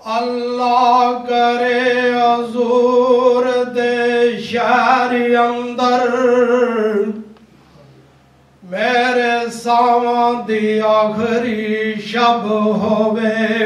اللہ کرے حضور دے شہر اندر میرے ساواں دی آخری شب ہوئے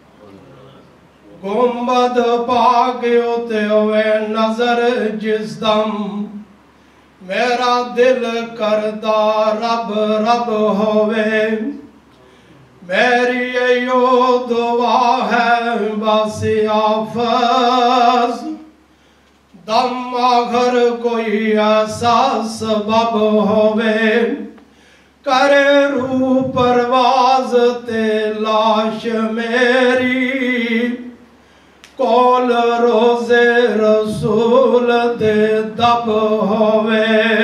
گنبد پاک ہوتے ہوئے نظر جس دم میرا دل کردہ رب رب ہوئے میری ایو دعا ہے بس آفز دم آخر کوئی ایسا سبب ہوئے کرے روح پرواز تے لاش میری کول روزے رسول دے دب ہوئے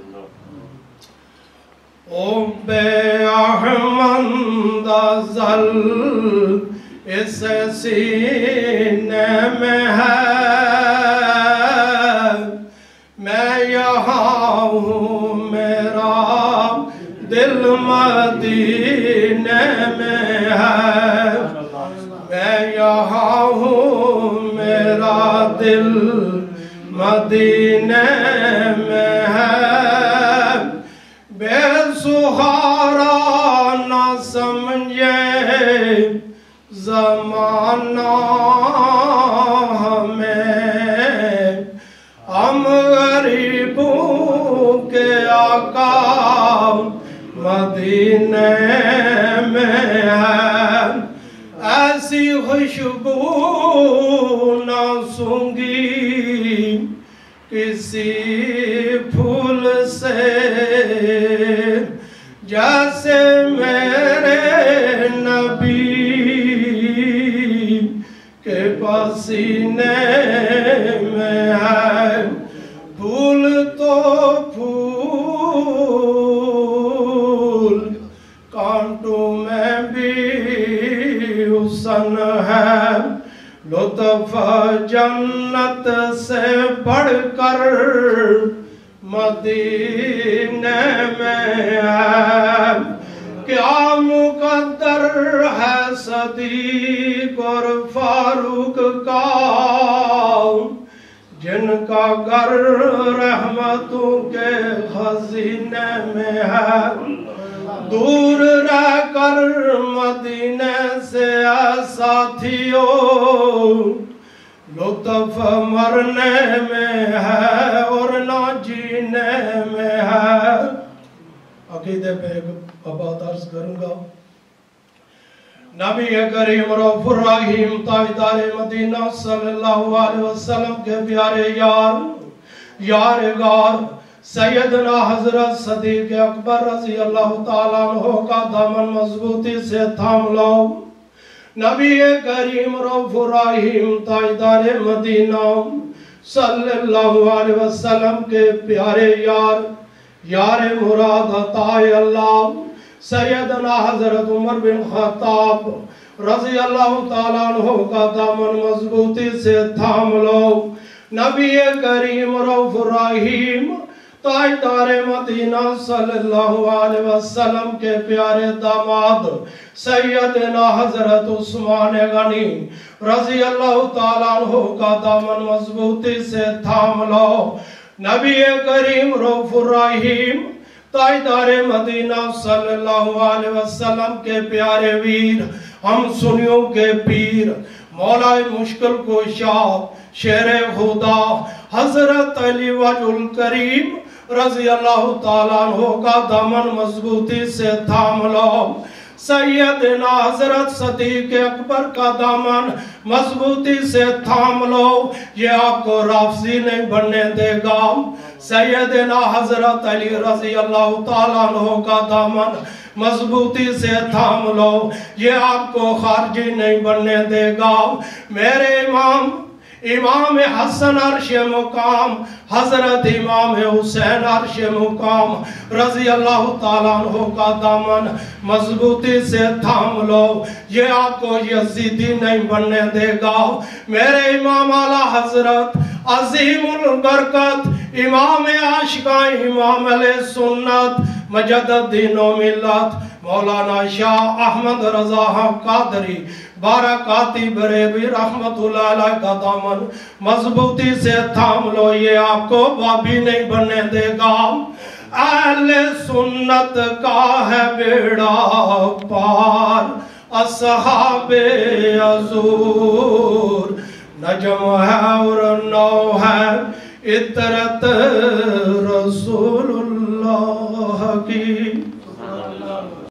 او بے احمد ازل اس سینے میں ہے میں یہاں ہوں میرا دل مدینے میں ہے میں یہاں ہوں میرا دل مدینے میں ہے بے سہارا نہ سمجھے زمانہ ہمیں ہم غریبوں کے آقا مدینے میں ہے ایسی خوشبو نہ سونگی کسی پھول سے جیسے میرے نبی کے پسینے میں ہے پھول تو پھول کانٹوں میں بھی حسن ہے لطف جنت سے بڑھ کر مدینے میں ہے کیا مقدر ہے صدیق اور فاروق کا جن کا گھر رحمتوں کے خزینے میں ہے دور رہ کر مدینے سے اے ساتھیو لطف مرنے میں ہے اور نہ جینے میں ہے عقیدے پہ بات عرض کروں گا نبی کریم رؤوف الرحیم تاجدار مدینہ صلی اللہ علیہ وسلم کے پیارے یار غار سیدنا حضرت صدیق اکبر رضی اللہ تعالیٰ عنہ کا دامن مضبوطی سے تھام لو نبی کریم رؤوف الرحیم تاجدار مدینہ صلی اللہ علیہ وسلم کے پیارے یار مراد عطا اللہ سیدنا حضرت عمر بن خطاب رضی اللہ تعالیٰ عنہ کا دامن مضبوطی سے تھام لو نبی کریم رؤوف الرحیم تاجدار مدینہ صلی اللہ علیہ وسلم کے پیارے داماد سیدنا حضرت عثمان غنی رضی اللہ تعالیٰ عنہ کا دامن مضبوطی سے تھام لو نبی کریم رؤوف الرحیم تاجدار مدینہ صلی اللہ علیہ وسلم کے پیارے ویر ہم سنیوں کے پیر مولا مشکل کشا شیر خدا حضرت علی وجہ الکریم رضی اللہ تعالیٰ عنہ کا دامن مضبوطی سے تھام لو سیدنا حضرت صدیق اکبر کا دامن مضبوطی سے تھام لو یہ آپ کو رافضی نہیں بننے دے گا سیدنا حضرت علی رضی اللہ تعالیٰ عنہ کا دامن مضبوطی سے تھام لو یہ آپ کو خارجی نہیں بننے دے گا میرے امام حسن عرش مقام حضرت امام حسین عرش مقام رضی اللہ تعالیٰ عنہ کا دامن مضبوطی سے تھام لو یہ آپ کو یزیدی نہیں بننے دے گا میرے امام اعلیٰ حضرت عظیم البرکت امام عاشقان امام علیہ سنت مجدد دین و ملت مولانا شاہ احمد رضا قادری बाराकाती बरेलवी रहमतुल्लाह अलैह का दामन मजबूती से थाम लो, ये आपको बाबी नहीं बनने देगा। अहले सुन्नत का है बेड़ा पार, असहाबे अज़ूर नजम है और नौ है इतरत रसूलुल्लाह की।